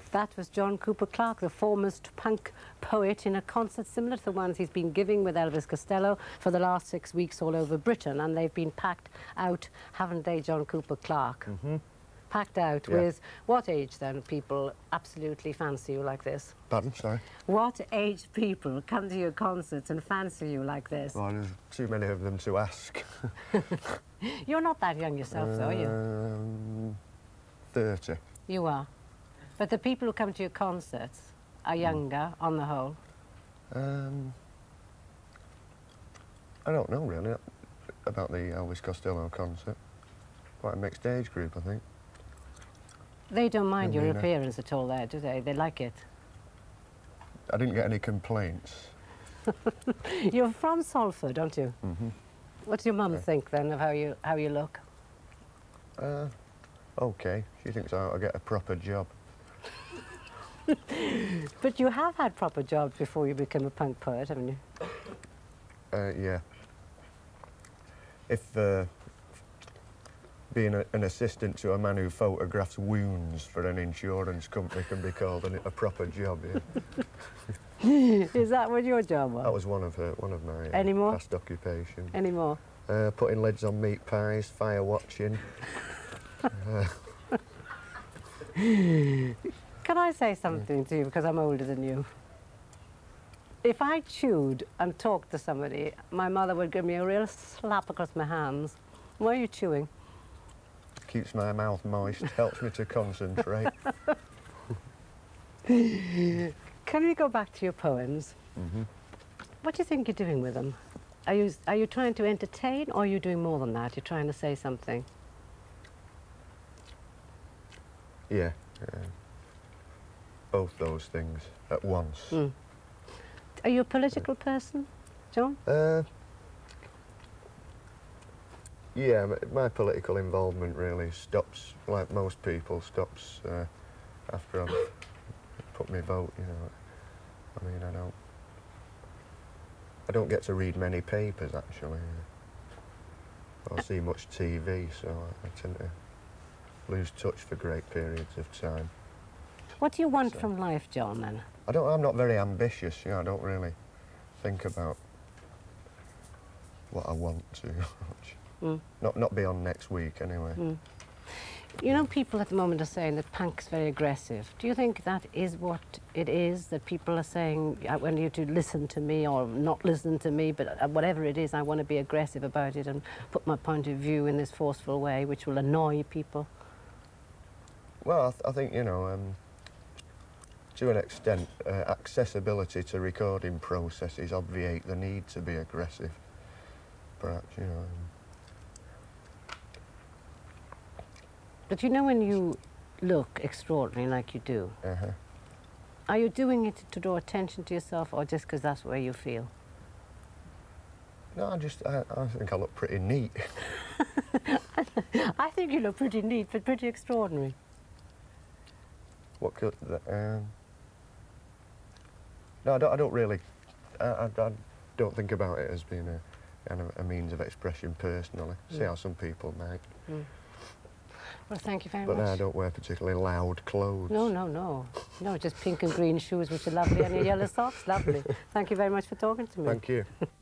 That was John Cooper Clarke, the foremost punk poet, in a concert similar to the ones he's been giving with Elvis Costello for the last 6 weeks all over Britain. And they've been packed out, haven't they, John Cooper Clarke? Mm-hmm. Packed out with what age, then, people absolutely fancy you like this? Pardon, sorry? What age people come to your concerts and fancy you like this? Well, there's too many of them to ask. You're not that young yourself, though, are you? 30. You are. But the people who come to your concerts are younger, on the whole? I don't know, really, about the Elvis Costello concert. Quite a mixed age group, I think. They don't mind your appearance at all there, do they? They like it? I didn't get any complaints. You're from Salford, aren't you? Mm-hmm. What does your mum think, then, of how you look? OK. She thinks I ought to get a proper job. But you have had proper jobs before you became a punk poet, haven't you? Yeah. If being an assistant to a man who photographs wounds for an insurance company can be called a proper job, yeah. Is that what your job was? That was one of my past occupations. Any more? Putting lids on meat pies, fire watching. Can I say something to you, because I'm older than you? If I chewed and talked to somebody, my mother would give me a real slap across my hands. Why are you chewing? Keeps my mouth moist, helps me to concentrate. Can we go back to your poems? Mm-hmm. What do you think you're doing with them? Are you trying to entertain, or are you doing more than that? You're trying to say something? Yeah. Both those things at once. Mm. Are you a political person, John? Yeah, my political involvement really stops, like most people, stops after I've put my vote, you know. I mean, I don't get to read many papers, actually, or see much TV, so I tend to lose touch for great periods of time. What do you want from life, John, then? I'm not very ambitious, you know. I don't really think about what I want too much. Mm. Not beyond next week, anyway. Mm. You know, people at the moment are saying that punk's very aggressive. Do you think that is what it is, that people are saying, I want you to listen to me or not listen to me, but whatever it is, I want to be aggressive about it and put my point of view in this forceful way, which will annoy people? Well, I think, you know, to an extent, accessibility to recording processes obviate the need to be aggressive, perhaps, you know. But you know, when you look extraordinary like you do, are you doing it to draw attention to yourself, or just because that's where you feel? No, I think I look pretty neat. I think you look pretty neat, but pretty extraordinary. What could no, I don't really. I don't think about it as being a means of expression personally. See how some people might. Mm. Well, thank you very much. But much. I don't wear particularly loud clothes. No. No, just pink and green shoes, which are lovely, and your yellow socks, lovely. Thank you very much for talking to me. Thank you.